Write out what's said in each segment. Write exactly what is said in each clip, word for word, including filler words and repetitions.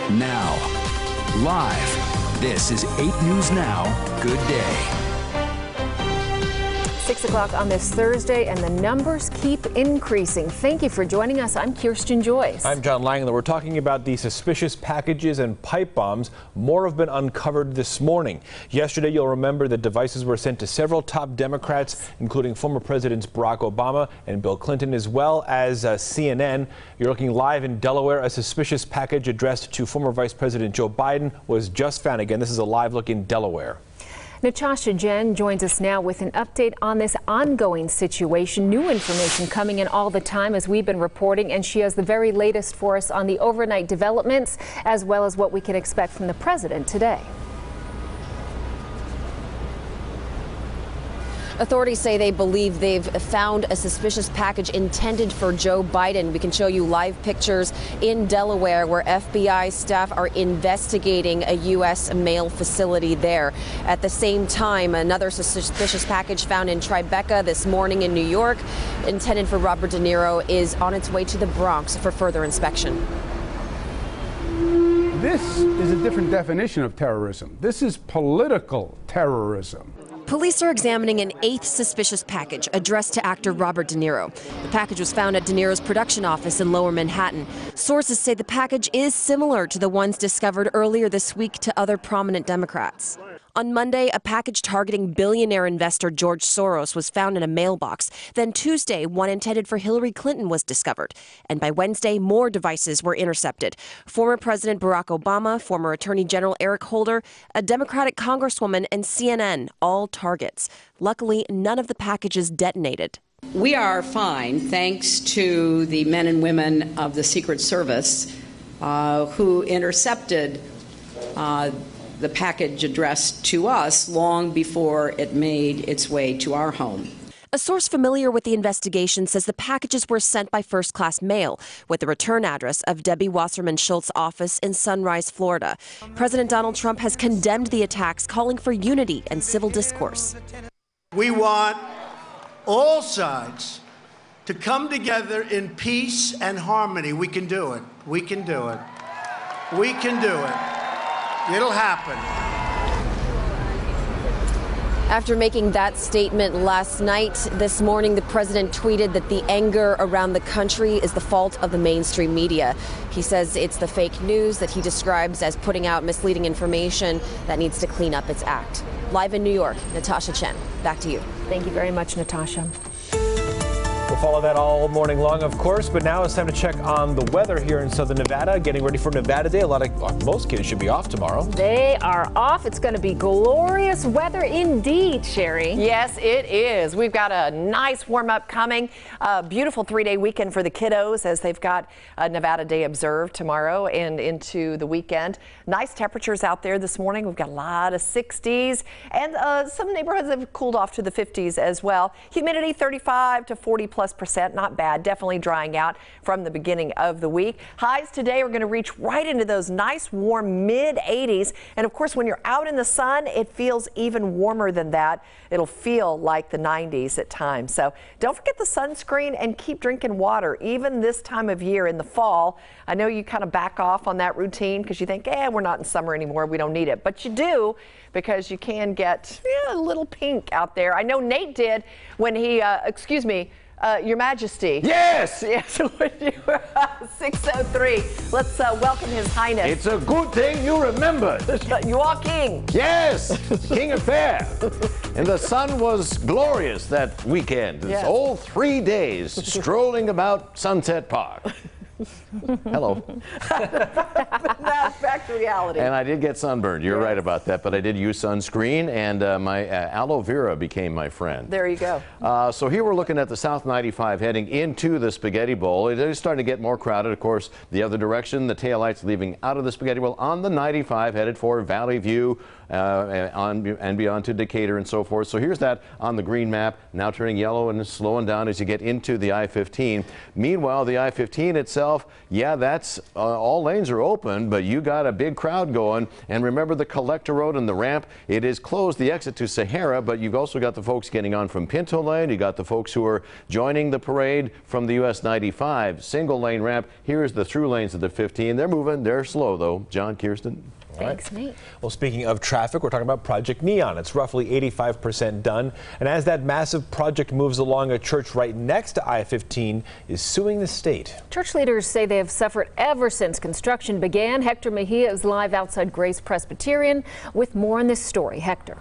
now. Live, this is eight News Now. Good day. Six o'clock on this Thursday, and the numbers keep increasing. Thank you for joining us. I'm Kirsten Joyce. I'm John Langland. We're talking about the suspicious packages and pipe bombs. More have been uncovered this morning. Yesterday, you'll remember that devices were sent to several top Democrats, including former Presidents Barack Obama and Bill Clinton, as well as uh, C N N. You're looking live in Delaware. A suspicious package addressed to former Vice President Joe Biden was just found. Again, this is a live look in Delaware. Natasha Jen joins us now with an update on this ongoing situation. New information coming in all the time as we've been reporting, and she has the very latest for us on the overnight developments, as well as what we can expect from the president today. Authorities say they believe they've found a suspicious package intended for Joe Biden. We can show you live pictures in Delaware where F B I staff are investigating a U S mail facility there. At the same time, another suspicious package found in Tribeca this morning in New York, intended for Robert De Niro, is on its way to the Bronx for further inspection. This is a different definition of terrorism. This is political terrorism. Police are examining an eighth suspicious package addressed to actor Robert De Niro. The package was found at De Niro's production office in Lower Manhattan. Sources say the package is similar to the ones discovered earlier this week to other prominent Democrats. On Monday, a package targeting billionaire investor George Soros was found in a mailbox. Then Tuesday, one intended for Hillary Clinton was discovered. And by Wednesday, more devices were intercepted. Former President Barack Obama, former Attorney General Eric Holder, a Democratic Congresswoman, and C N N, all targets. Luckily, none of the packages detonated. We are fine, thanks to the men and women of the Secret Service uh, who intercepted uh, the package addressed to us long before it made its way to our home. A source familiar with the investigation says the packages were sent by first-class mail with the return address of Debbie Wasserman Schultz's office in Sunrise, Florida. President Donald Trump has condemned the attacks, calling for unity and civil discourse. We want all sides to come together in peace and harmony. We can do it. We can do it. We can do it. It'll happen. After making that statement last night, this morning the president tweeted that the anger around the country is the fault of the mainstream media. He says it's the fake news that he describes as putting out misleading information that needs to clean up its act. Live in New York, Natasha Chen, back to you. Thank you very much, Natasha. We'll follow that all morning long, of course, but now it's time to check on the weather here in Southern Nevada. Getting ready for Nevada Day. A lot of, well, most kids should be off tomorrow. They are off. It's going to be glorious weather indeed, Sherry. Yes, it is. We've got a nice warm up coming. A beautiful three-day weekend for the kiddos as they've got a Nevada Day observed tomorrow and into the weekend. Nice temperatures out there this morning. We've got a lot of sixties, and uh, some neighborhoods have cooled off to the fifties as well. Humidity thirty-five to forty plus percent, not bad. Definitely drying out from the beginning of the week. Highs today are going to reach right into those nice warm mid eighties, and of course when you're out in the sun it feels even warmer than that. It'll feel like the nineties at times. So don't forget the sunscreen and keep drinking water even this time of year in the fall. I know you kind of back off on that routine because you think, eh, we're not in summer anymore, we don't need it, but you do, because you can get yeah, a little pink out there. I know Nate did when he uh, excuse me Uh, Your Majesty. Yes! Yes, when you were uh, six oh three. Let's uh, welcome His Highness. It's a good thing you remembered. You are king. Yes, King Affair. And the sun was glorious that weekend. It's Yes. all three days strolling about Sunset Park. Hello. Now back to reality. And I did get sunburned. You're Yes. right about that, but I did use sunscreen, and uh, my uh, aloe vera became my friend. There you go. Uh, so here we're looking at the South ninety-five heading into the Spaghetti Bowl. It is starting to get more crowded. Of course, the other direction, the taillights leaving out of the Spaghetti Bowl on the ninety-five, headed for Valley View uh, on, and beyond to Decatur and so forth. So here's that on the green map, now turning yellow and slowing down as you get into the I fifteen. Meanwhile, the I fifteen itself itself, yeah, that's uh, all lanes are open, but you got a big crowd going. And remember the collector road and the ramp, it is closed, the exit to Sahara, but you've also got the folks getting on from Pinto Lane. You got the folks who are joining the parade from the U S ninety-five single lane ramp. Here's the through lanes of the fifteen. They're moving. They're slow though. John, Kirsten. Thanks, Nate. Well, speaking of traffic, we're talking about Project Neon. It's roughly eighty-five percent done. And as that massive project moves along, a church right next to I fifteen is suing the state. Church leaders say they have suffered ever since construction began. Hector Mejia is live outside Grace Presbyterian with more on this story. Hector.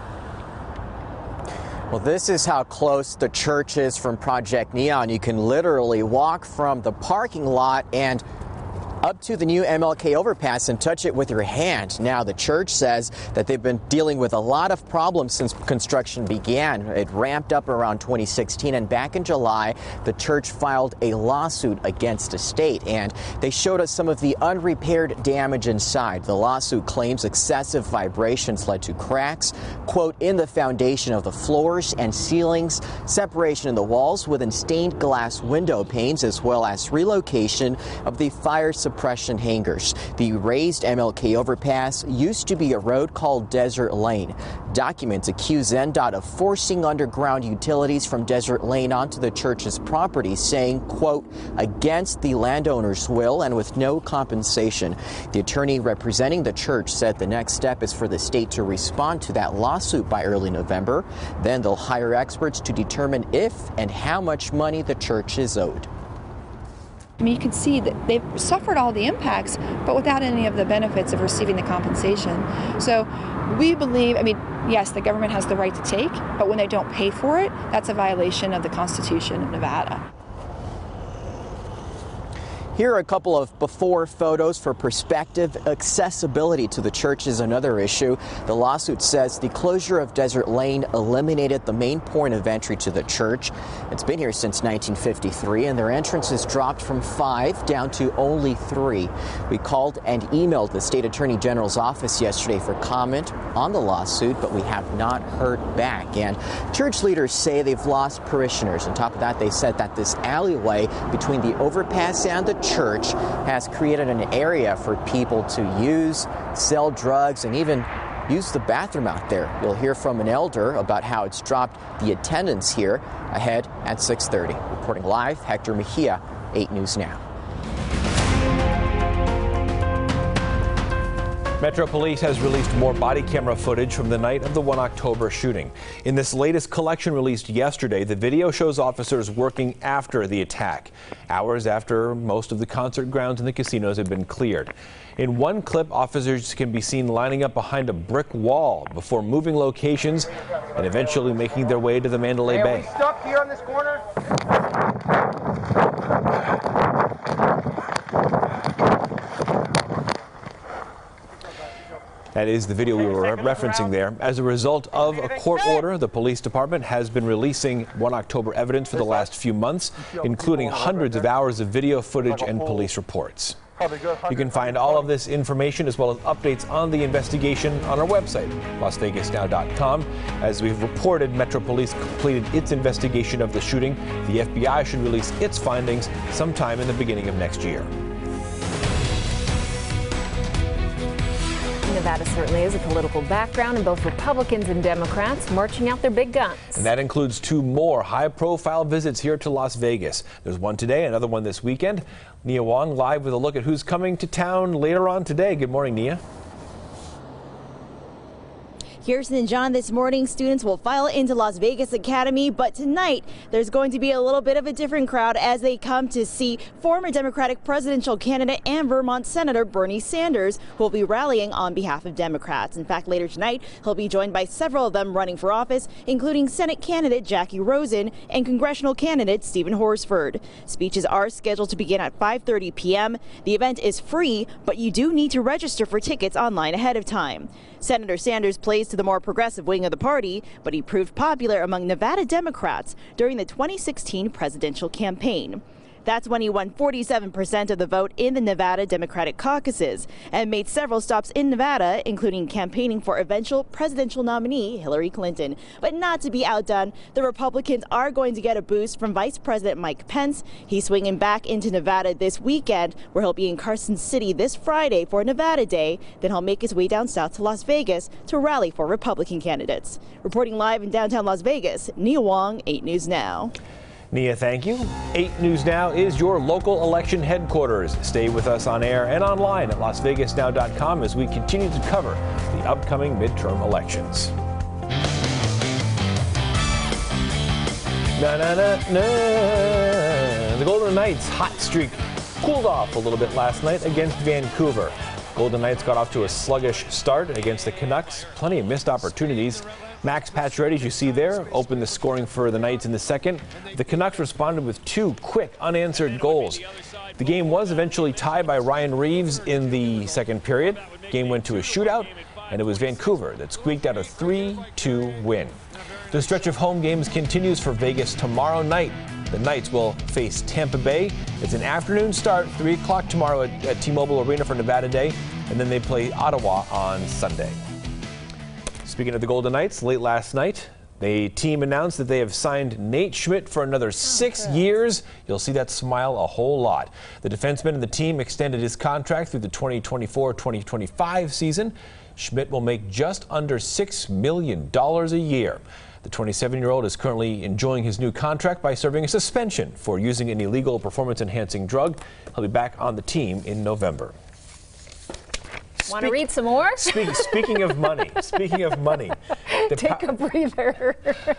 Well, this is how close the church is from Project Neon. You can literally walk from the parking lot and up to the new M L K overpass and touch it with your hand. Now, the church says that they've been dealing with a lot of problems since construction began. It ramped up around twenty sixteen, and back in July, the church filed a lawsuit against the state, and they showed us some of the unrepaired damage inside. The lawsuit claims excessive vibrations led to cracks, quote, in the foundation of the floors and ceilings, separation in the walls within stained glass window panes, as well as relocation of the fire suppression suppression hangers. The raised M L K overpass used to be a road called Desert Lane. Documents accuse N D O T of forcing underground utilities from Desert Lane onto the church's property, saying, quote, against the landowner's will and with no compensation. The attorney representing the church said the next step is for the state to respond to that lawsuit by early November. Then they'll hire experts to determine if and how much money the church is owed. I mean, you can see that they've suffered all the impacts, but without any of the benefits of receiving the compensation. So we believe, I mean, yes, the government has the right to take, but when they don't pay for it, that's a violation of the Constitution of Nevada. Here are a couple of before photos for perspective. Accessibility to the church is another issue. The lawsuit says the closure of Desert Lane eliminated the main point of entry to the church. It's been here since nineteen fifty-three, and their entrances dropped from five down to only three. We called and emailed the state attorney general's office yesterday for comment on the lawsuit, but we have not heard back. And church leaders say they've lost parishioners. On top of that, they said that this alleyway between the overpass and the church has created an area for people to use, sell drugs, and even use the bathroom out there. You'll hear from an elder about how it's dropped the attendance here ahead at six thirty. Reporting live, Hector Mejia, eight News Now. Metro Police has released more body camera footage from the night of the one October shooting. In this latest collection released yesterday, the video shows officers working after the attack, hours after most of the concert grounds and the casinos had been cleared. In one clip, officers can be seen lining up behind a brick wall before moving locations and eventually making their way to the Mandalay Bay. Are we stuck here on this corner? That is the video we were referencing there. As a result of a court order, the police department has been releasing one October evidence for the last few months, including hundreds of hours of video footage and police reports. You can find all of this information as well as updates on the investigation on our website, las vegas now dot com. As we've reported, Metro Police completed its investigation of the shooting. The F B I should release its findings sometime in the beginning of next year. Nevada certainly is a political background, and both Republicans and Democrats marching out their big guns. And that includes two more high-profile visits here to Las Vegas. There's one today, another one this weekend. Nia Wong live with a look at who's coming to town later on today. Good morning, Nia. Kirsten and John, this morning students will file into Las Vegas Academy, but tonight there's going to be a little bit of a different crowd as they come to see former Democratic presidential candidate and Vermont Senator Bernie Sanders, who will be rallying on behalf of Democrats. In fact, later tonight he'll be joined by several of them running for office, including Senate candidate Jackie Rosen and congressional candidate Stephen Horsford. Speeches are scheduled to begin at five thirty p m The event is free, but you do need to register for tickets online ahead of time. Senator Sanders plays to the more progressive wing of the party, but he proved popular among Nevada Democrats during the twenty sixteen presidential campaign. That's when he won forty-seven percent of the vote in the Nevada Democratic caucuses and made several stops in Nevada, including campaigning for eventual presidential nominee Hillary Clinton. But not to be outdone, the Republicans are going to get a boost from Vice President Mike Pence. He's swinging back into Nevada this weekend, where he'll be in Carson City this Friday for Nevada Day. Then he'll make his way down south to Las Vegas to rally for Republican candidates. Reporting live in downtown Las Vegas, Nia Wong, eight News Now. Nia, thank you. eight News Now is your local election headquarters. Stay with us on air and online at las vegas now dot com as we continue to cover the upcoming midterm elections. Na, na, na, na. The Golden Knights' hot streak cooled off a little bit last night against Vancouver. Golden Knights got off to a sluggish start against the Canucks. Plenty of missed opportunities. Max Pacioretty, as you see there, opened the scoring for the Knights in the second. The Canucks responded with two quick, unanswered goals. The game was eventually tied by Ryan Reeves in the second period. The game went to a shootout, and it was Vancouver that squeaked out a three two win. The stretch of home games continues for Vegas tomorrow night. The Knights will face Tampa Bay. It's an afternoon start, three o'clock tomorrow at, at T-Mobile Arena for Nevada Day, and then they play Ottawa on Sunday. Speaking of the Golden Knights, late last night, the team announced that they have signed Nate Schmidt for another six years. You'll see that smile a whole lot. The defenseman and the team extended his contract through the twenty twenty-four twenty twenty-five season. Schmidt will make just under six million dollars a year. The twenty-seven-year-old is currently enjoying his new contract by serving a suspension for using an illegal performance-enhancing drug. He'll be back on the team in November. Want to read some more? Speak, speaking of money, speaking of money. Take a breather.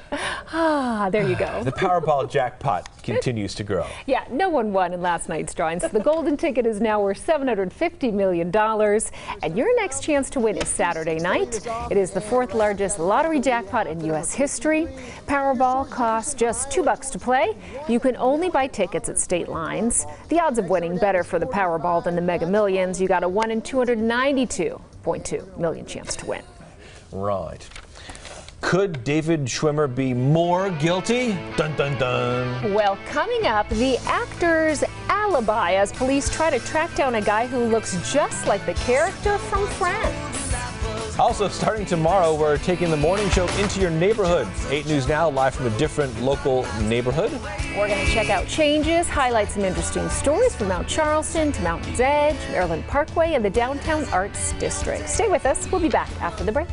Ah, there you go. The Powerball jackpot continues to grow. Yeah, no one won in last night's drawing, so the golden ticket is now worth seven hundred fifty million dollars. And your next chance to win is Saturday night. It is the fourth largest lottery jackpot in U S history. Powerball costs just two bucks to play. You can only buy tickets at state lines. The odds of winning better for the Powerball than the Mega Millions. You got a one in two hundred ninety-two point two million chance to win. Right. Could David Schwimmer be more guilty? Dun, dun, dun. Well, coming up, the actor's alibi as police try to track down a guy who looks just like the character from Friends. Also, starting tomorrow, we're taking the morning show into your neighborhood. eight News Now, live from a different local neighborhood. We're going to check out changes, highlight some interesting stories from Mount Charleston to Mountain's Edge, Maryland Parkway, and the Downtown Arts District. Stay with us. We'll be back after the break.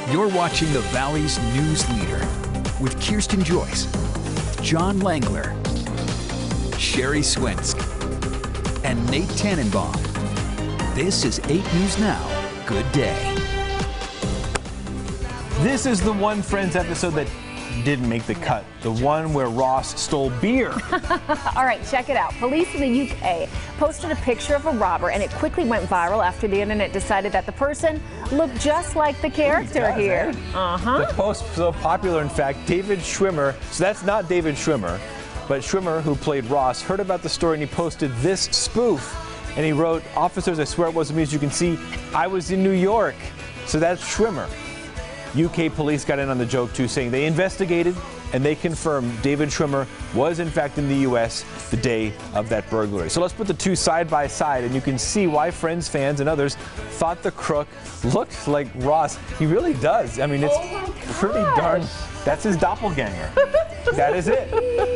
You're watching the Valley's news leader with Kirsten Joyce, John Langler, Sherry Swinsk, and Nate Tannenbaum. This is eight News Now. Good day. This is the one Friends episode that didn't make the cut. The one where Ross stole beer. All right, check it out. Police in the U K posted a picture of a robber, and it quickly went viral after the internet decided that the person looked just like the character does, here. eh? Uh-huh. The post so popular, in fact, David Schwimmer, so that's not David Schwimmer, but Schwimmer, who played Ross, heard about the story and he posted this spoof. And he wrote, "Officers, I swear it wasn't me. As you can see, I was in New York." So that's Schwimmer. U K police got in on the joke too, saying they investigated and they confirmed David Schwimmer was in fact in the U S the day of that burglary. So let's put the two side by side and you can see why Friends fans and others thought the crook looked like Ross. He really does. I mean, it's oh pretty darn, that's his doppelganger. That is it.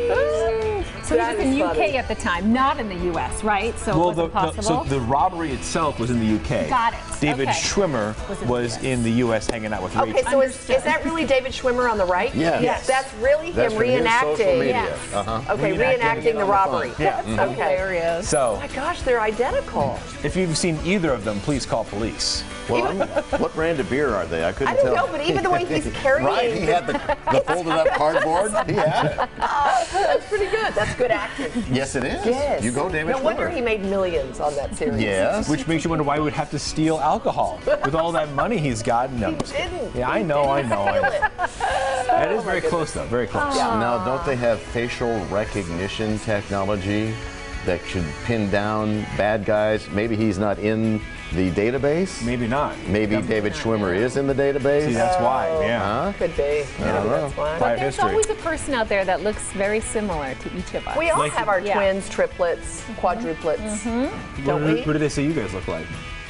So he was in U K at the time, not in the U S, right? So well, it the, wasn't possible? the, so the robbery itself was in the U K. Got it. David Okay. Schwimmer was, was in the U S hanging out with Rachel. Okay, so is, is that really David Schwimmer on the right? Yeah. Yes. That's really That's him from his social reenacting. media. Yes. Uh-huh. Okay, Reenacting reenacting, it the on the robbery. phone. Yeah. That's Mhm. hilarious. So- oh my gosh, they're identical. If you've seen either of them, please call police. Well, I'm, what brand of beer are they? I couldn't I don't tell. know, but even the way he's carrying Right, he had the, the folded up cardboard. He had it. Oh, that's pretty good. That's good acting. Yes, it is. Yes. You go, David No wonder Schwimmer. he made millions on that series. Yes. Which makes you wonder why he would have to steal alcohol with all that money he's got. No. He didn't. Yeah, I He know, I didn't know, I steal know. it. That is Oh, very my close, though. Very close. Now, don't they have facial recognition technology that should pin down bad guys? Maybe he's not in the database. Maybe not. Maybe David Schwimmer is in the database. See, that's why. Oh. Yeah. Huh? Could be. I Yeah, don't know. that's why. Quiet But there's history. always a person out there that looks very similar to each of us. We all Like- have our Yeah. twins, triplets, quadruplets, Mm-hmm. don't What do, we? what do they say you guys look like?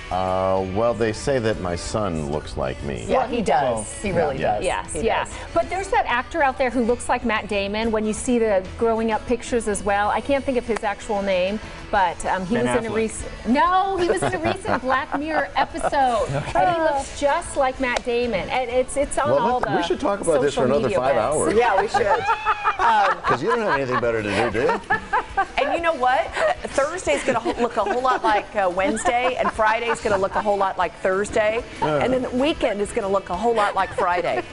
Uh, well, they say that my son looks like me. Yeah, he does. Well, he really yeah. does. Yes, He yeah. does. But there's that actor out there who looks like Matt Damon when you see the growing up pictures as well. I can't think of his actual name, but um, he Ben was in a Affleck. recent. No, he was in a recent Black Mirror episode. And he looks just like Matt Damon, and it's it's on Well, all let- the. we should talk about this for social another media five webs. hours. Yeah, we should. Because you don't have anything better to do, do you? And you know what? Thursday's going to look a whole lot like uh, Wednesday, and Friday's going to look a whole lot like Thursday, and then the weekend is going to look a whole lot like Friday.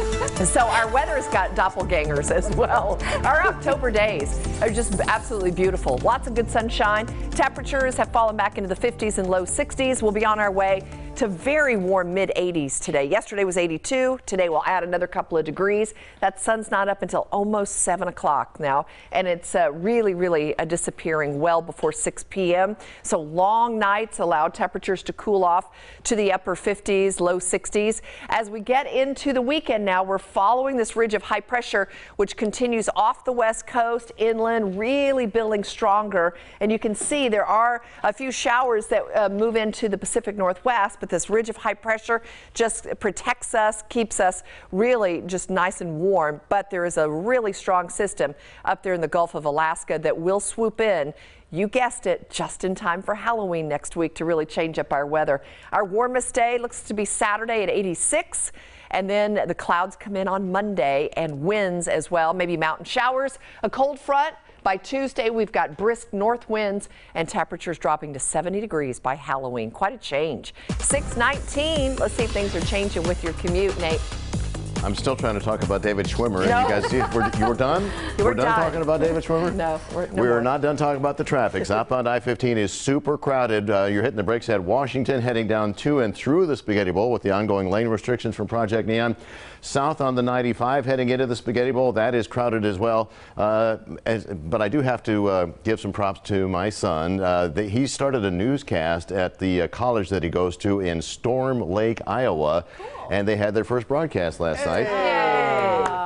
So our weather's got doppelgangers as well. Our October days are just absolutely beautiful. Lots of good sunshine. Temperatures have fallen back into the fifties and low sixties. We'll be on our way to very warm mid eighties today. Yesterday was eighty-two. Today we'll add another couple of degrees. That sun's not up until almost seven o'clock now, and it's uh, really, really uh, disappearing well before six p m So long nights allow temperatures to cool off to the upper fifties, low sixties. As we get into the weekend now, we're following this ridge of high pressure, which continues off the west coast, inland, really building stronger. And you can see there are a few showers that uh, move into the Pacific Northwest, but this ridge of high pressure just protects us, keeps us really just nice and warm. But there is a really strong system up there in the Gulf of Alaska that will swoop in. You guessed it, just in time for Halloween next week to really change up our weather. Our warmest day looks to be Saturday at eighty-six. And then the clouds come in on Monday and winds as well, maybe mountain showers, a cold front. By Tuesday, we've got brisk north winds and temperatures dropping to seventy degrees by Halloween. Quite a change. six nineteen. Let's see if things are changing with your commute, Nate. I'm still trying to talk about David Schwimmer. And No. you guys, see, we're, you were done? You we're were done, done. talking about David Schwimmer? No, we're, no we are more. not done talking about the traffic. Southbound I fifteen is super crowded. Uh, you're hitting the brakes at Washington, heading down to and through the Spaghetti Bowl with the ongoing lane restrictions from Project Neon. South on the ninety-five, heading into the Spaghetti Bowl, that is crowded as well. Uh, as, but I do have to uh, give some props to my son. Uh, the, he started a newscast at the uh, college that he goes to in Storm Lake, Iowa, cool. And they had their first broadcast last Hey. night.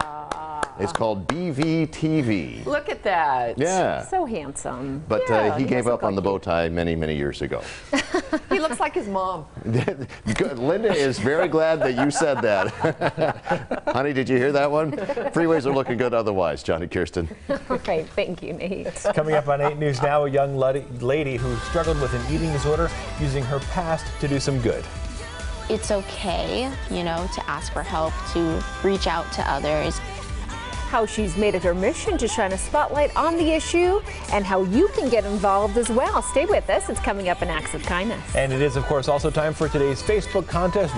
It's called B V T V. Look at that. Yeah. So handsome. But Yeah, uh, he he gave does up look on the like bow tie many, many years ago. He looks like his mom. Good. Linda is very glad that you said that. Honey, did you hear that one? Freeways are looking good otherwise, Johnny Kirsten. Okay, thank you, Nate. Coming up on eight News Now, a young lady who struggled with an eating disorder using her past to do some good. it's okay, you know, to ask for help, to reach out to others. How she's made it her mission to shine a spotlight on the issue and how you can get involved as well. Stay with us. It's coming up in Acts of Kindness. And it is, of course, also time for today's Facebook contest.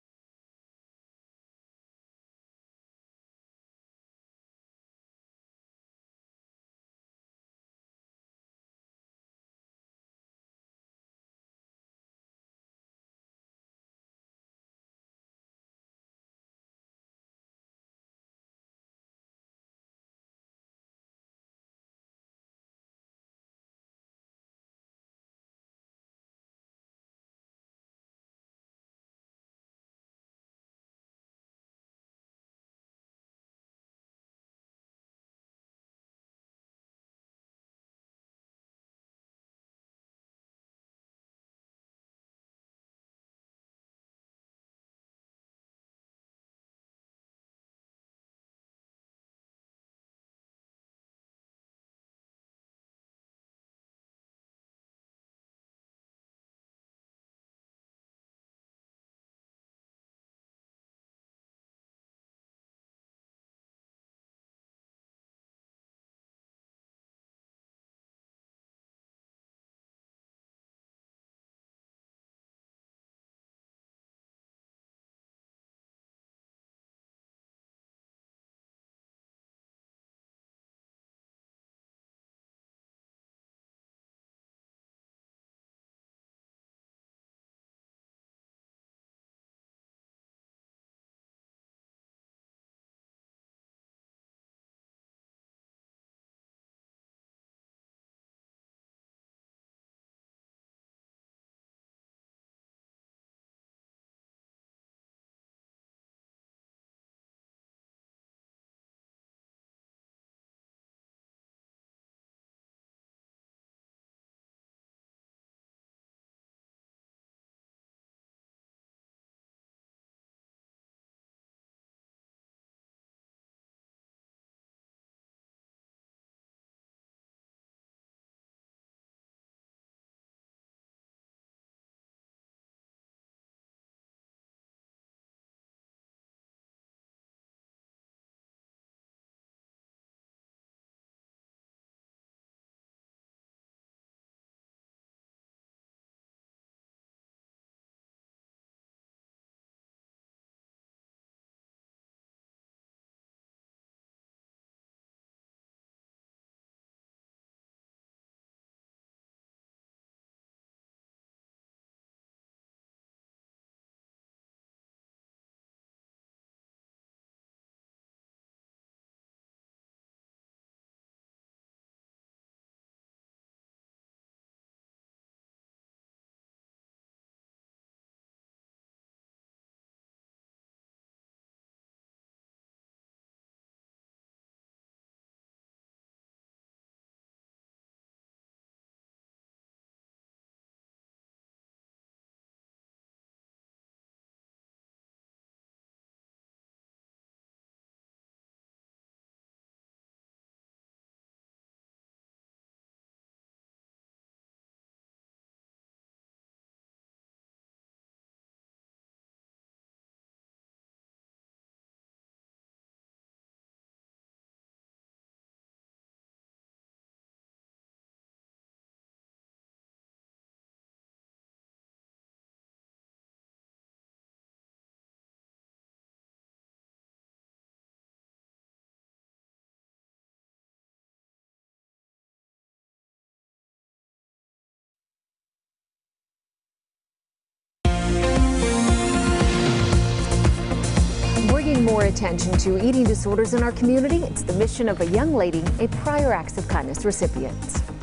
Bringing more attention to eating disorders in our community, it's the mission of a young lady, a prior Acts of Kindness recipient.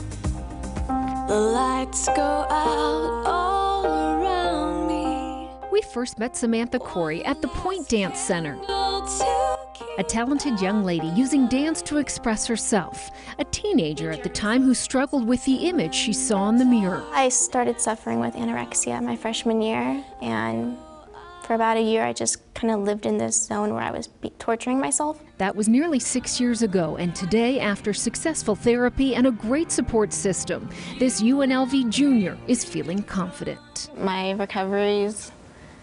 The lights go out all around me. We first met Samantha Corey at the Point Dance Center. A talented young lady using dance to express herself. A teenager at the time who struggled with the image she saw in the mirror. I started suffering with anorexia my freshman year, and for about a year I just kind of lived in this zone where I was be torturing myself. That was nearly six years ago, and today, after successful therapy and a great support system, this U N L V junior is feeling confident. My recovery's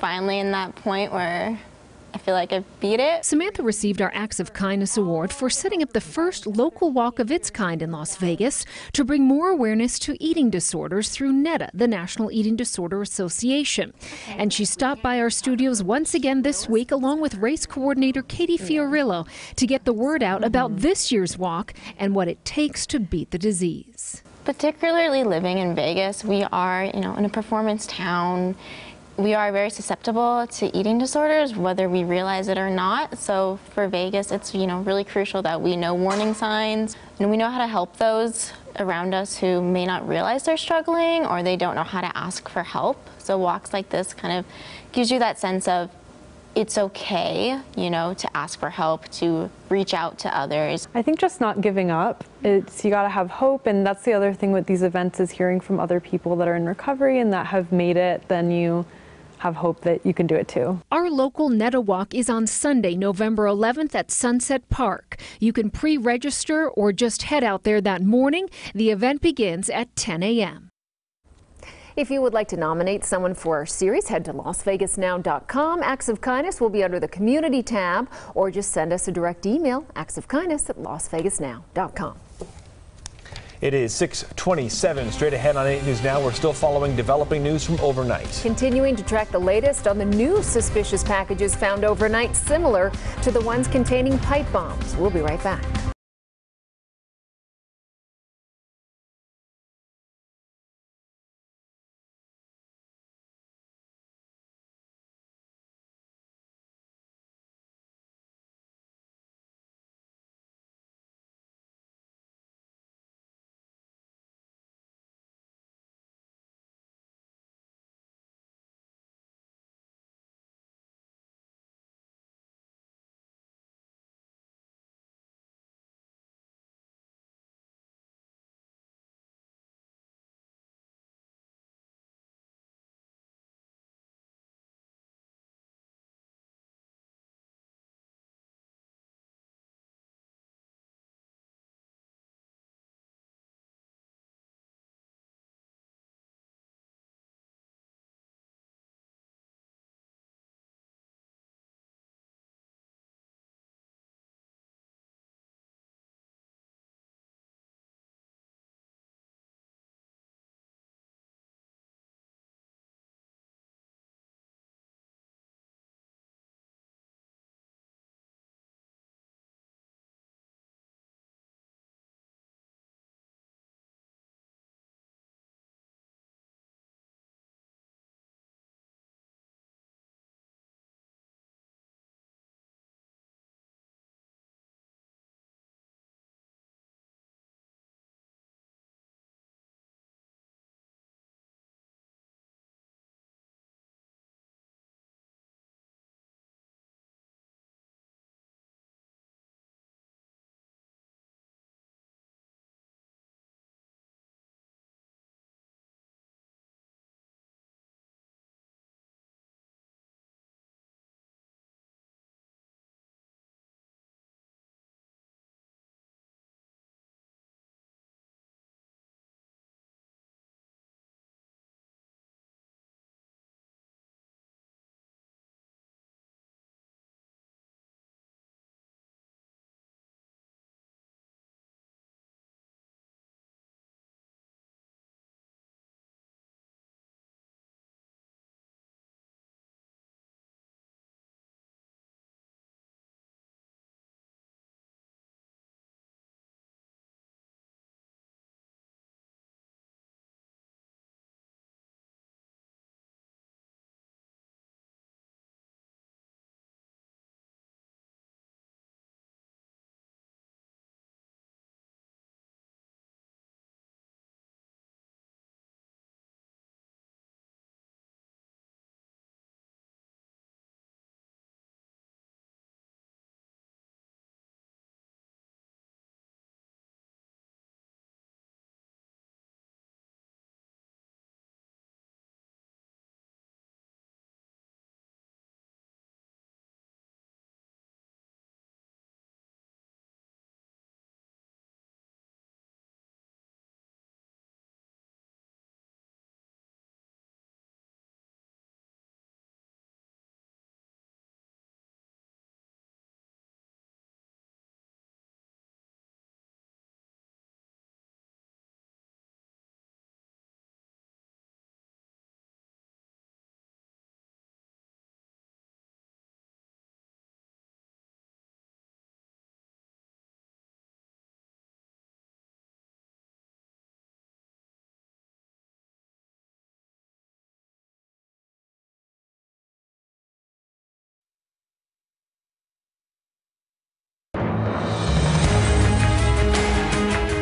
finally in that point where I feel like I beat it. Samantha received our Acts of Kindness Award for setting up the first local walk of its kind in Las Vegas to bring more awareness to eating disorders through NEDA, the National Eating Disorder Association. And she stopped by our studios once again this week along with race coordinator Katie Fiorillo to get the word out about this year's walk and what it takes to beat the disease. Particularly living in Vegas, we are, you know, in a performance town. We are very susceptible to eating disorders, whether we realize it or not. So for Vegas, it's, you know, really crucial that we know warning signs and we know how to help those around us who may not realize they're struggling or they don't know how to ask for help. So walks like this kind of gives you that sense of it's okay, you know, to ask for help, to reach out to others. I think just not giving up. It's, you gotta have hope, and that's the other thing with these events is hearing from other people that are in recovery and that have made it, then you have hope that you can do it too. Our local NEDA walk is on Sunday, November eleventh at Sunset Park. You can pre-register or just head out there that morning. The event begins at ten a m If you would like to nominate someone for our series, head to las vegas now dot com. Acts of Kindness will be under the Community tab, or just send us a direct email, acts of kindness at las vegas now dot com. It is six twenty-seven. Straight ahead on eight News Now, we're still following developing news from overnight. Continuing to track the latest on the new suspicious packages found overnight, similar to the ones containing pipe bombs. We'll be right back.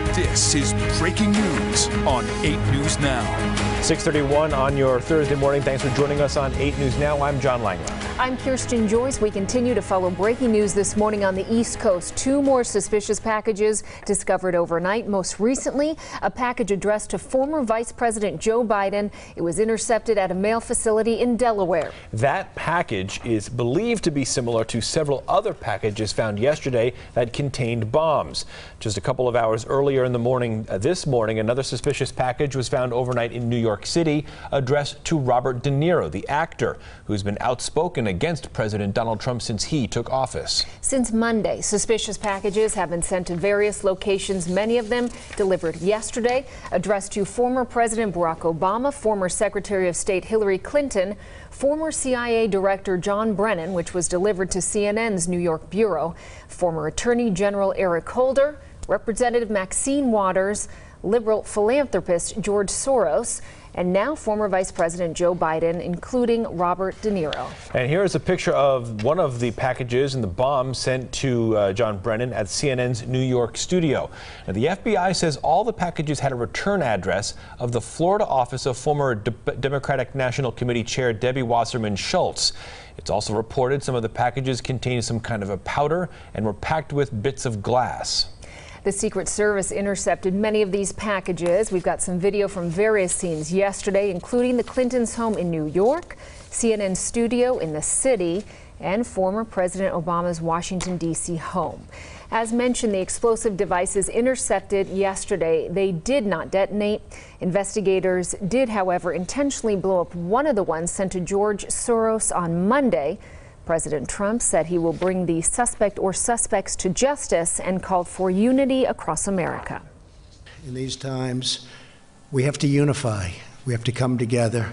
This is breaking news on eight News Now. six thirty-one on your Thursday morning. Thanks for joining us on eight News Now. I'm John Langler. I'm Kirsten Joyce. We continue to follow breaking news this morning on the East Coast. Two more suspicious packages discovered overnight. Most recently, a package addressed to former Vice President Joe Biden. It was intercepted at a mail facility in Delaware. That package is believed to be similar to several other packages found yesterday that contained bombs. Just a couple of hours earlier in the morning, uh, this morning, another suspicious package was found overnight in New York City, addressed to Robert De Niro, the actor, who's been outspoken against President Donald Trump since he took office. Since Monday, suspicious packages have been sent to various locations, many of them delivered yesterday, addressed to former President Barack Obama, former Secretary of State Hillary Clinton, former C I A Director John Brennan, which was delivered to C N N's New York bureau, former Attorney General Eric Holder, Representative Maxine Waters, liberal philanthropist George Soros, and now former Vice President Joe Biden, including Robert De Niro. And here is a picture of one of the packages and the bomb sent to uh, John Brennan at C N N's New York studio. Now, the F B I says all the packages had a return address of the Florida office of former De- Democratic National Committee Chair Debbie Wasserman Schultz. It's also reported some of the packages contained some kind of a powder and were packed with bits of glass. The Secret Service intercepted many of these packages. We've got some video from various scenes yesterday, including the Clintons' home in New York, C N N studio in the city, and former President Obama's Washington, D C home. As mentioned, the explosive devices intercepted yesterday, they did not detonate. Investigators did, however, intentionally blow up one of the ones sent to George Soros on Monday. President Trump said he will bring the suspect or suspects to justice and called for unity across America. In these times, we have to unify. We have to come together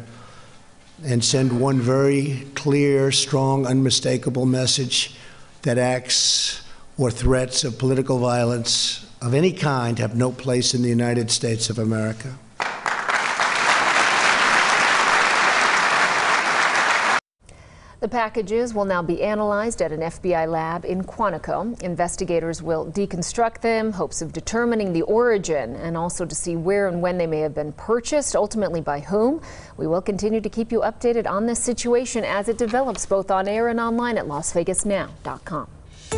and send one very clear, strong, unmistakable message that acts or threats of political violence of any kind have no place in the United States of America. The packages will now be analyzed at an F B I lab in Quantico. Investigators will deconstruct them, hopes of determining the origin and also to see where and when they may have been purchased, ultimately by whom. We will continue to keep you updated on this situation as it develops, both on air and online at las vegas now dot com.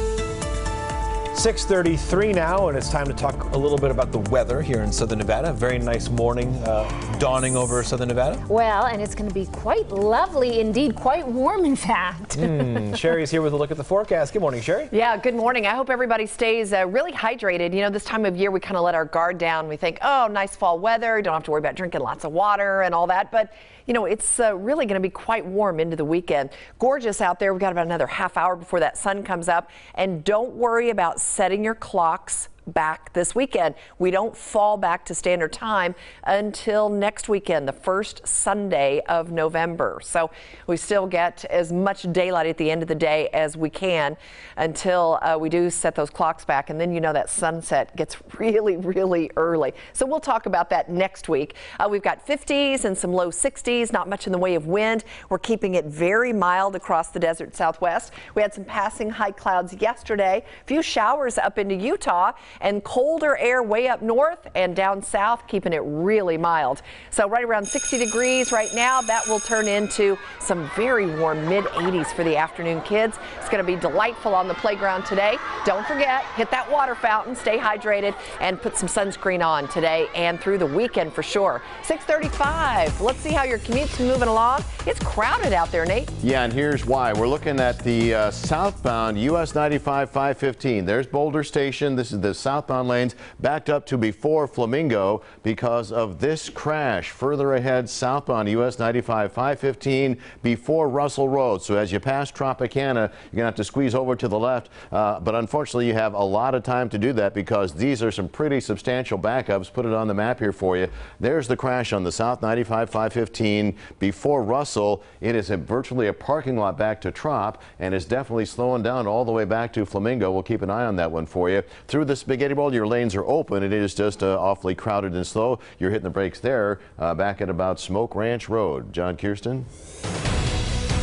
six thirty-three now, and it's time to talk a little bit about the weather here in Southern Nevada. Very nice morning uh, dawning over Southern Nevada. Well, and it's going to be quite lovely indeed, quite warm in fact. Mm, Sherry's here with a look at the forecast. Good morning, Sherry. Yeah, good morning. I hope everybody stays uh, really hydrated. You know, this time of year we kind of let our guard down. We think, oh, nice fall weather. You don't have to worry about drinking lots of water and all that. But you know, it's uh, really going to be quite warm into the weekend. Gorgeous out there. We've got about another half hour before that sun comes up. And don't worry about setting your clocks back this weekend. We don't fall back to standard time until next weekend, the first Sunday of November. So we still get as much daylight at the end of the day as we can until uh, we do set those clocks back. And then, you know, that sunset gets really, really early. So we'll talk about that next week. Uh, we've got fifties and some low sixties, not much in the way of wind. We're keeping it very mild across the desert Southwest. We had some passing high clouds yesterday, a few showers up into Utah, and colder air way up north and down south, keeping it really mild. So right around sixty degrees right now. That will turn into some very warm mid eighties for the afternoon, kids. It's going to be delightful on the playground today. Don't forget, hit that water fountain, stay hydrated, and put some sunscreen on today and through the weekend for sure. six thirty-five. Let's see how your commute's moving along. It's crowded out there, Nate. Yeah, and here's why. We're looking at the uh, southbound U S ninety-five five fifteen. There's Boulder Station. This is the southbound lanes backed up to before Flamingo because of this crash. Further ahead, southbound U S ninety-five five fifteen before Russell Road. So as you pass Tropicana, you're going to have to squeeze over to the left. Uh, but unfortunately, you have a lot of time to do that because these are some pretty substantial backups. Put it on the map here for you. There's the crash on the South ninety-five five fifteen before Russell. It is a, virtually a parking lot back to Trop and is definitely slowing down all the way back to Flamingo. We'll keep an eye on that one for you. Through the Spaghetti Bowl, your lanes are open. It is just uh, awfully crowded and slow. You're hitting the brakes there uh, back at about Smoke Ranch Road. John, Kirsten.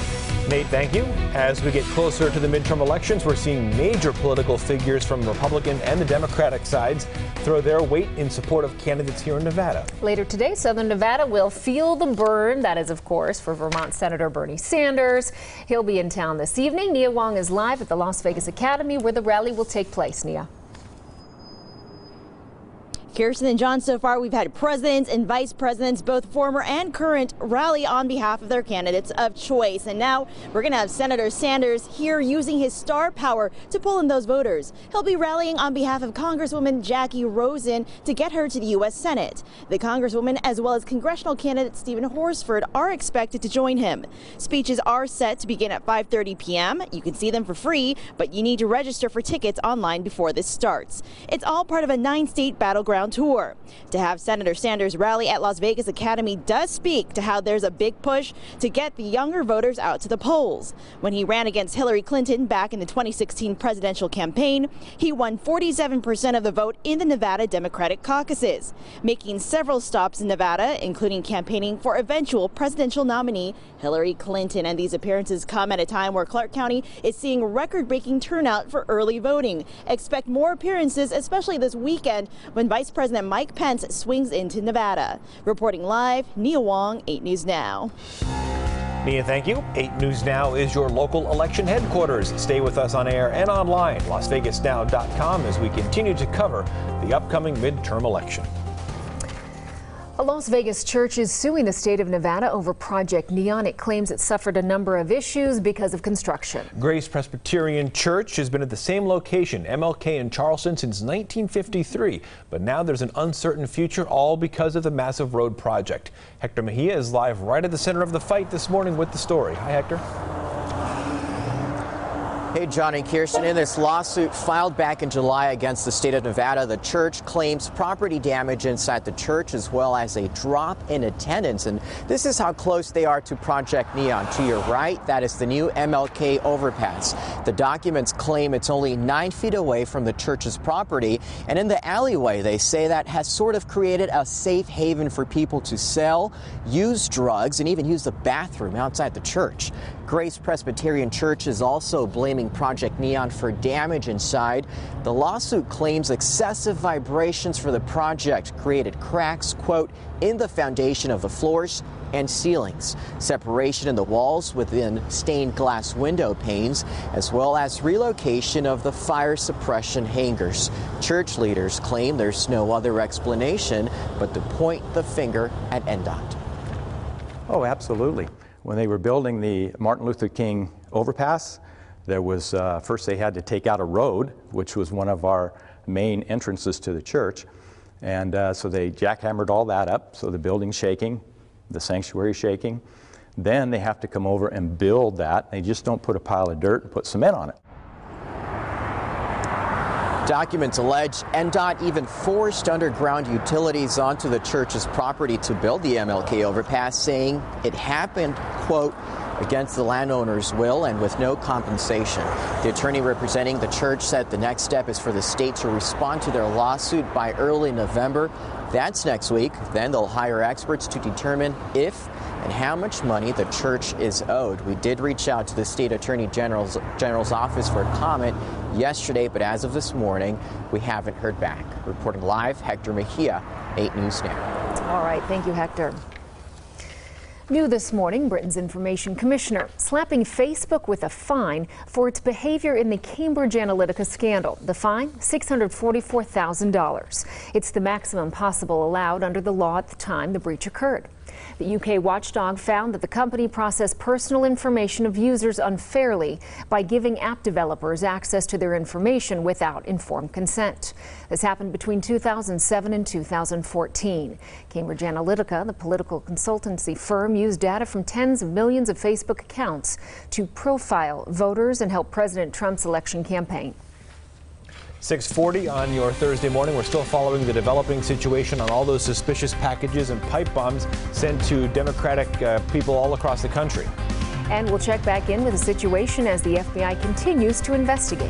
Nate, thank you. As we get closer to the midterm elections, we're seeing major political figures from the Republican and the Democratic sides throw their weight in support of candidates here in Nevada. Later today, Southern Nevada will feel the burn. That is, of course, for Vermont Senator Bernie Sanders. He'll be in town this evening. Nia Wong is live at the Las Vegas Academy, where the rally will take place. Nia. Kirsten and John, so far we've had presidents and vice presidents, both former and current, rally on behalf of their candidates of choice. And now we're going to have Senator Sanders here using his star power to pull in those voters. He'll be rallying on behalf of Congresswoman Jackie Rosen to get her to the U S Senate. The Congresswoman, as well as congressional candidate Stephen Horsford, are expected to join him. Speeches are set to begin at five thirty p m You can see them for free, but you need to register for tickets online before this starts. It's all part of a nine-state battleground tour. To have Senator Sanders rally at Las Vegas Academy does speak to how there's a big push to get the younger voters out to the polls. When he ran against Hillary Clinton back in the twenty sixteen presidential campaign, he won forty-seven percent of the vote in the Nevada Democratic caucuses, making several stops in Nevada, including campaigning for eventual presidential nominee Hillary Clinton. And these appearances come at a time where Clark County is seeing record-breaking turnout for early voting. Expect more appearances, especially this weekend when Vice President Mike Pence swings into Nevada. Reporting live, Nia Wong, eight News Now. Nia, thank you. eight News Now is your local election headquarters. Stay with us on air and online, las vegas now dot com, as we continue to cover the upcoming midterm election. A Las Vegas church is suing the state of Nevada over Project Neon. It claims it suffered a number of issues because of construction. Grace Presbyterian Church has been at the same location, M L K in Charleston, since nineteen fifty-three. But now there's an uncertain future, all because of the massive road project. Hector Mejia is live right at the center of the fight this morning with the story. Hi, Hector. Hey, John and Kirsten. In this lawsuit filed back in July against the state of Nevada, the church claims property damage inside the church as well as a drop in attendance. And this is how close they are to Project Neon. To your right, that is the new M L K overpass. The documents claim it's only nine feet away from the church's property. And in the alleyway, they say that has sort of created a safe haven for people to sell, use drugs, and even use the bathroom outside the church. Grace Presbyterian Church is also blaming Project Neon for damage inside. The lawsuit claims excessive vibrations for the project created cracks, quote, in the foundation of the floors and ceilings, separation in the walls within stained glass window panes, as well as relocation of the fire suppression hangers. Church leaders claim there's no other explanation but to point the finger at N D O T. Oh, absolutely. When they were building the Martin Luther King overpass, there was, uh, first they had to take out a road, which was one of our main entrances to the church. And uh, so they jackhammered all that up, so the building's shaking, the sanctuary's shaking. Then they have to come over and build that. They just don't put a pile of dirt and put cement on it. Documents allege N D O T even forced underground utilities onto the church's property to build the M L K overpass, saying it happened, quote, against the landowner's will and with no compensation. The attorney representing the church said the next step is for the state to respond to their lawsuit by early November. That's next week. Then they'll hire experts to determine if and how much money the church is owed. We did reach out to the state attorney general's, general's office for comment yesterday, but as of this morning, we haven't heard back. Reporting live, Hector Mejia, eight News Now. All right, thank you, Hector. New this morning, Britain's Information Commissioner slapping Facebook with a fine for its behavior in the Cambridge Analytica scandal. The fine, six hundred forty-four thousand dollars. It's the maximum possible allowed under the law at the time the breach occurred. The U K watchdog found that the company processed personal information of users unfairly by giving app developers access to their information without informed consent. This happened between two thousand seven and two thousand fourteen. Cambridge Analytica, the political consultancy firm, used data from tens of millions of Facebook accounts to profile voters and help President Trump's election campaign. six forty on your Thursday morning. We're still following the developing situation on all those suspicious packages and pipe bombs sent to Democratic uh, people all across the country. And we'll check back in with the situation as the F B I continues to investigate.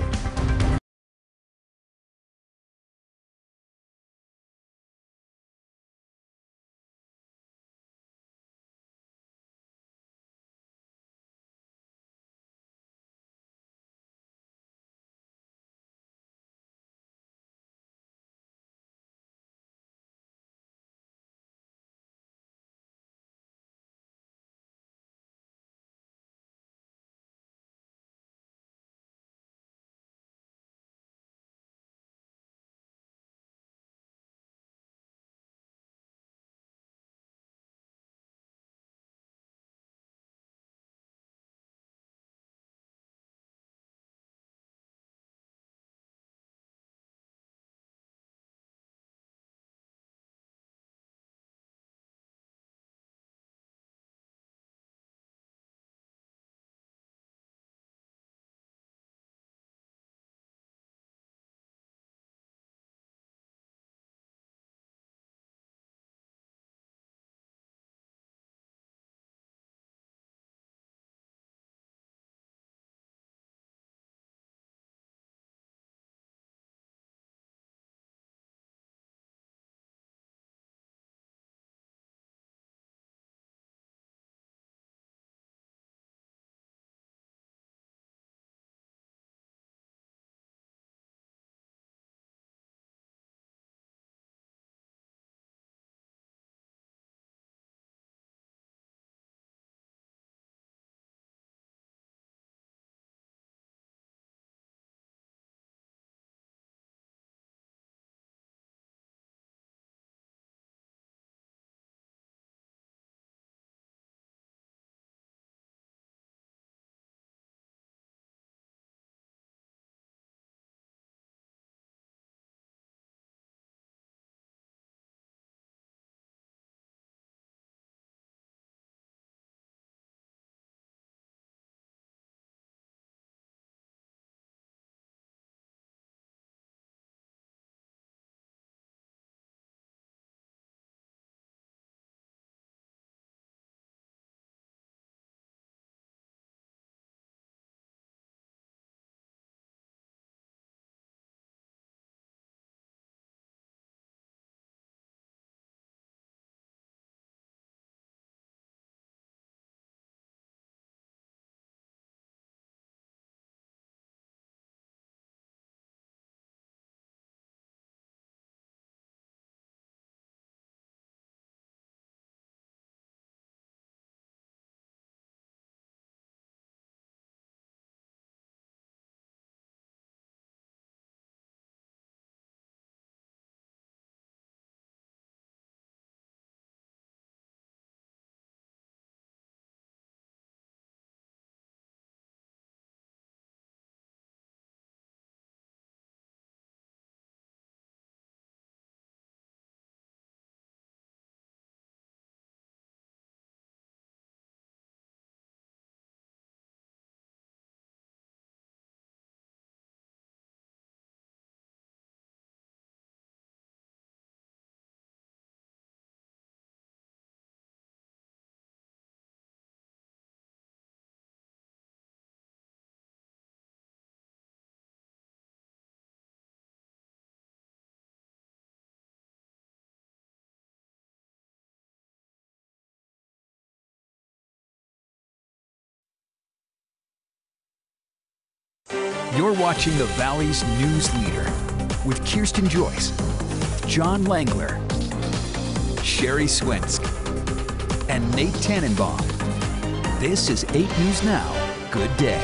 You're watching the Valley's news leader with Kirsten Joyce, John Langler, Sherry Swensk, and Nate Tannenbaum. This is eight News Now. Good day.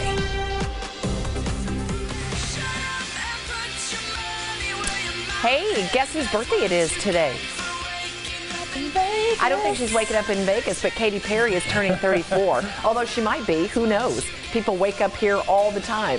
Hey, guess whose birthday it is today? I don't think she's waking up in Vegas, but Katy Perry is turning thirty-four. Although she might be, who knows? People wake up here all the time.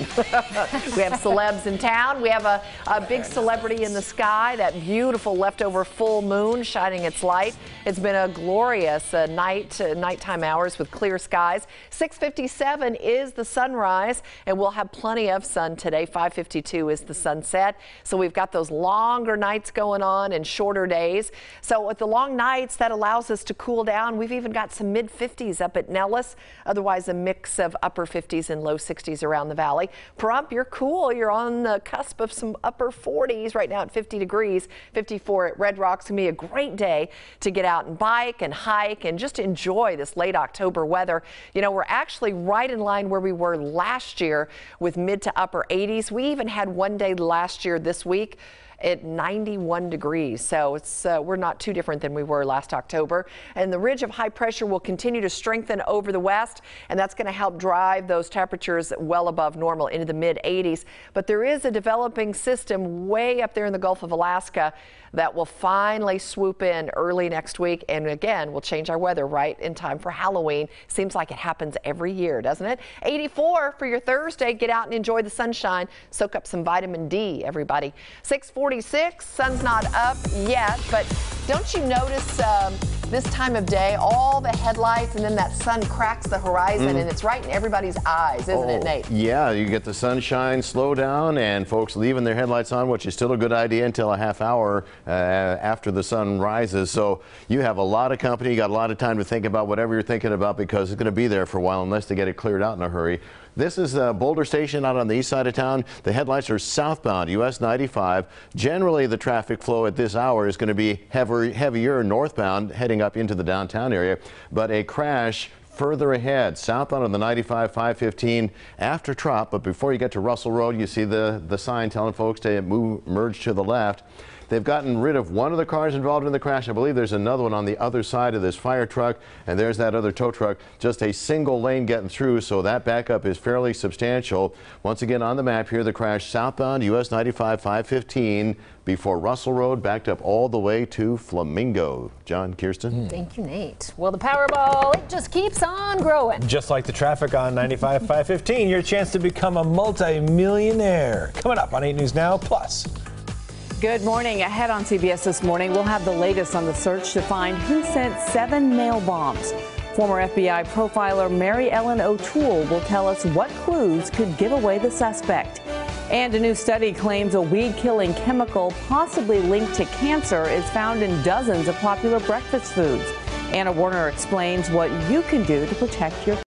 We have celebs in town. We have a, a big celebrity in the sky, that beautiful leftover full moon shining its light. It's been a glorious uh, night, uh, nighttime hours with clear skies. six fifty-seven is the sunrise, and we'll have plenty of sun today. five fifty-two is the sunset. So we've got those longer nights going on and shorter days. So with the long nights, that allows us to cool down. We've even got some mid fifties up at Nellis, otherwise a mix of upper fifties and low sixties around the valley. Pahrump, you're cool. You're on the cusp of some upper forties right now at fifty degrees, fifty-four at Red Rocks. It's going to be a great day to get out and bike and hike and just enjoy this late October weather. You know, we're actually right in line where we were last year with mid to upper eighties. We even had one day last year this week at ninety-one degrees. So it's uh, we're not too different than we were last October. And the ridge of high pressure will continue to strengthen over the west, and that's going to help drive those temperatures well above normal into the mid eighties. But there is a developing system way up there in the Gulf of Alaska that will finally swoop in early next week, and again, we'll change our weather right in time for Halloween. Seems like it happens every year, doesn't it? eighty-four for your Thursday. Get out and enjoy the sunshine. Soak up some vitamin D, everybody. six forty-six, sun's not up yet, but don't you notice um, this time of day, all the headlights, and then that sun cracks the horizon, mm. and it's right in everybody's eyes, isn't oh, it, Nate? Yeah, you get the sunshine, slow down, and folks leaving their headlights on, which is still a good idea until a half hour uh, after the sun rises. So you have a lot of company, you got a lot of time to think about whatever you're thinking about, because it's going to be there for a while unless they get it cleared out in a hurry. This is uh, Boulder Station out on the east side of town. The headlights are southbound, U S ninety-five. Generally, the traffic flow at this hour is going to be heavier, heavier northbound, heading up into the downtown area. But a crash further ahead, southbound on the ninety-five, five fifteen after Trop. But before you get to Russell Road, you see the, the sign telling folks to move, merge to the left. They've gotten rid of one of the cars involved in the crash. I believe there's another one on the other side of this fire truck, and there's that other tow truck. Just a single lane getting through, so that backup is fairly substantial. Once again on the map here, the crash southbound U S ninety-five, five fifteen before Russell Road, backed up all the way to Flamingo. John, Kirsten. Thank you, Nate. Well, the Powerball, it just keeps on growing. Just like the traffic on ninety-five, five fifteen, your chance to become a multi-millionaire. Coming up on eight News Now Plus. Good morning. Ahead on C B S This Morning, we'll have the latest on the search to find who sent seven mail bombs. Former F B I profiler Mary Ellen O'Toole will tell us what clues could give away the suspect. And a new study claims a weed-killing chemical possibly linked to cancer is found in dozens of popular breakfast foods. Anna Warner explains what you can do to protect your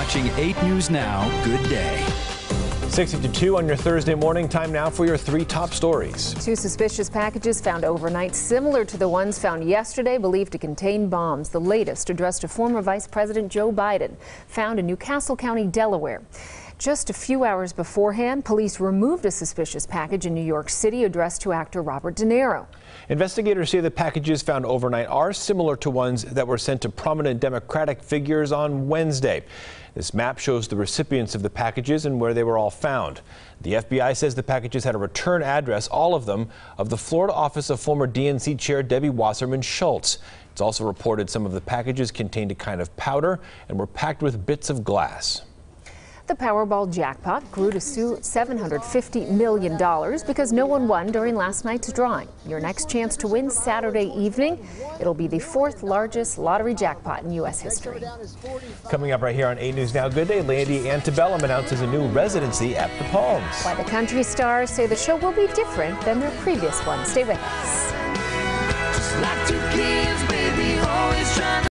watching eight News Now. Good day. six fifty-two on your Thursday morning. Time now for your three top stories. Two suspicious packages found overnight, similar to the ones found yesterday, believed to contain bombs. The latest, addressed to former Vice President Joe Biden, found in New Castle County, Delaware. Just a few hours beforehand, police removed a suspicious package in New York City addressed to actor Robert De Niro. Investigators say the packages found overnight are similar to ones that were sent to prominent Democratic figures on Wednesday. This map shows the recipients of the packages and where they were all found. The F B I says the packages had a return address, all of them, of the Florida office of former D N C Chair Debbie Wasserman Schultz. It's also reported some of the packages contained a kind of powder and were packed with bits of glass. The Powerball jackpot grew to seven hundred fifty million dollars because no one won during last night's drawing. Your next chance to win Saturday evening. It'll be the fourth largest lottery jackpot in U S history. Coming up right here on eight News Now. Good day. Lady Antebellum announces a new residency at the Palms. Why the country stars say the show will be different than their previous one. Stay with us. Just like two kids, baby, always trying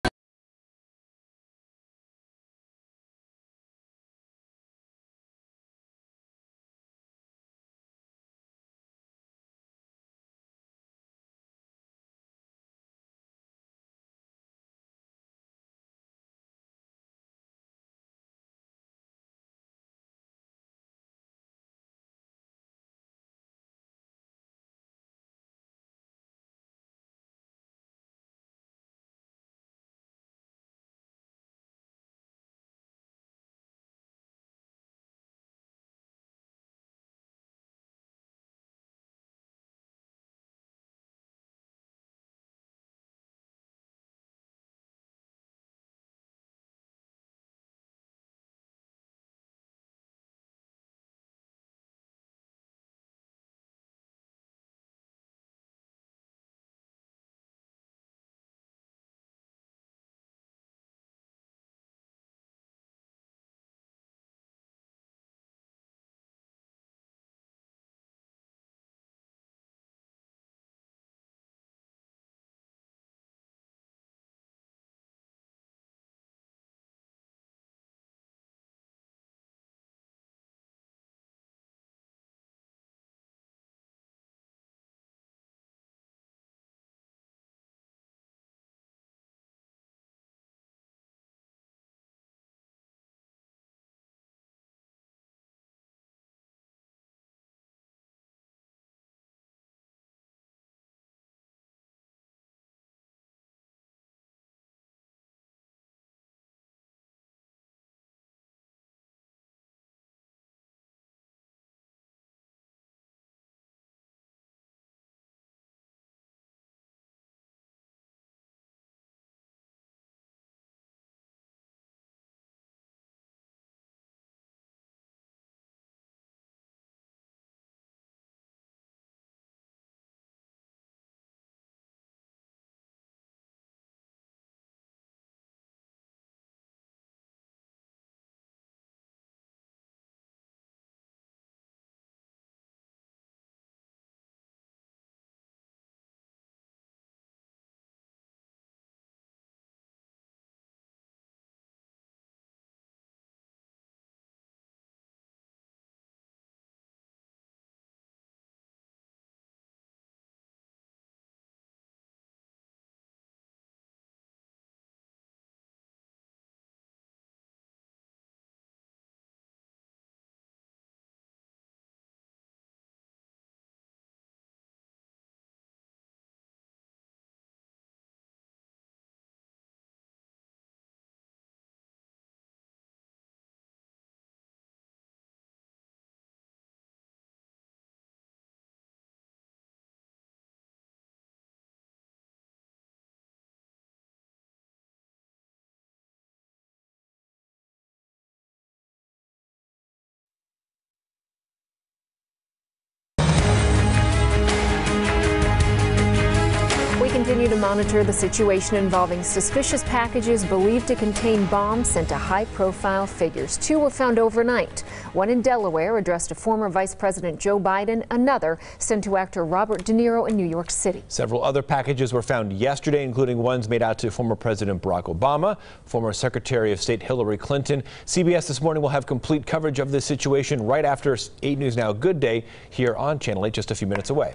to monitor the situation involving suspicious packages believed to contain bombs sent to high-profile figures. Two were found overnight. One in Delaware addressed to former Vice President Joe Biden. Another sent to actor Robert De Niro in New York City. Several other packages were found yesterday, including ones made out to former President Barack Obama, former Secretary of State Hillary Clinton. C B S This Morning will have complete coverage of this situation right after eight News Now Good Day here on Channel eight, just a few minutes away.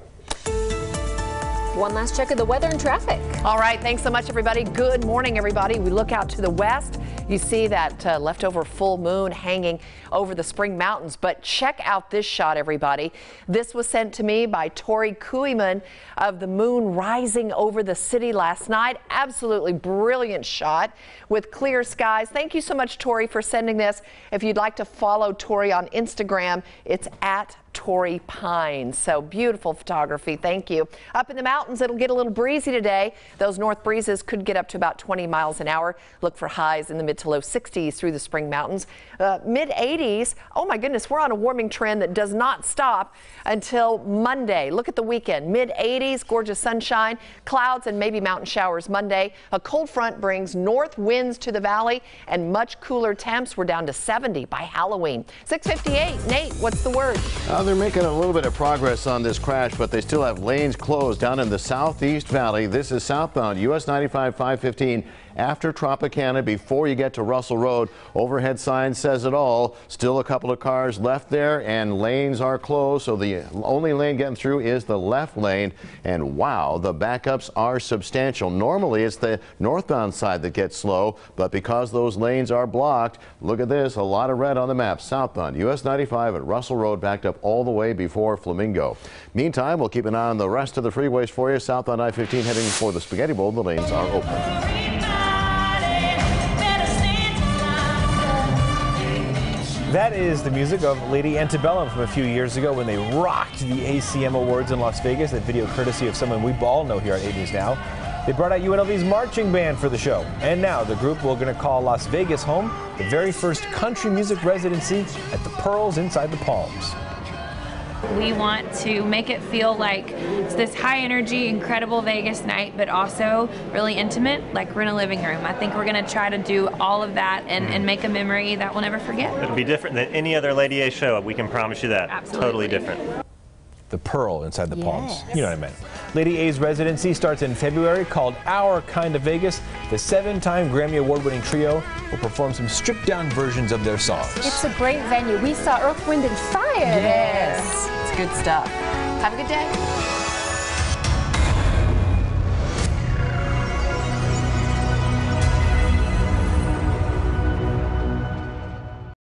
One last check of the weather and traffic. All right, thanks so much, everybody. Good morning, everybody. We look out to the west. You see that uh, leftover full moon hanging over the Spring Mountains. But check out this shot, everybody. This was sent to me by Tori Kuiman of the moon rising over the city last night. Absolutely brilliant shot with clear skies. Thank you so much, Tori, for sending this. If you'd like to follow Tori on Instagram, it's at Tori Pines. So beautiful photography. Thank you. Up in the mountains, it'll get a little breezy today. Those north breezes could get up to about twenty miles an hour. Look for highs in the mid to low sixties through the Spring Mountains. Uh, mid eighties. Oh my goodness, we're on a warming trend that does not stop until Monday. Look at the weekend. Mid eighties, gorgeous sunshine, clouds and maybe mountain showers Monday. A cold front brings north winds to the valley and much cooler temps. We're down to seventy by Halloween. six fifty-eight. Nate, what's the word? Uh, they're making a little bit of progress on this crash, but they still have lanes closed down in the Southeast Valley. This is southbound U S ninety-five five fifteen after Tropicana before you get to Russell Road. Overhead sign says it all. Still a couple of cars left there and lanes are closed, so the only lane getting through is the left lane. And wow, the backups are substantial. Normally it's the northbound side that gets slow, but because those lanes are blocked, look at this, a lot of red on the map. Southbound U S ninety-five at Russell Road backed up all the way before Flamingo. Meantime, we'll keep an eye on the rest of the freeways for you. Southbound I fifteen heading for the Spaghetti Bowl. The lanes are open. That is the music of Lady Antebellum from a few years ago when they rocked the A C M Awards in Las Vegas. That video courtesy of someone we all know here at eight News Now. They brought out U N L V's marching band for the show. And now the group will going to call Las Vegas home, the very first country music residency at the Pearls inside the Palms. We want to make it feel like it's this high energy, incredible Vegas night, but also really intimate, like we're in a living room. I think we're going to try to do all of that and, and make a memory that we'll never forget. It'll be different than any other Lady A show. We can promise you that. Absolutely. Totally different. The Pearl inside the Yes. Palms. You know what I meant. Lady A's residency starts in February, called Our Kind of Vegas. The seven-time Grammy Award-winning trio will perform some stripped-down versions of their songs. It's a great venue. We saw Earth, Wind and Fire. Yes. It's good stuff. Have a good day.